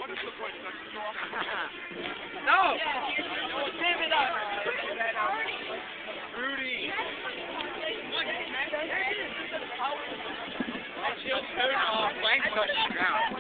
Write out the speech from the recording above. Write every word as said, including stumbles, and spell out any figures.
No! Give it up! Rudy! She'll turn off, flank touch the ground.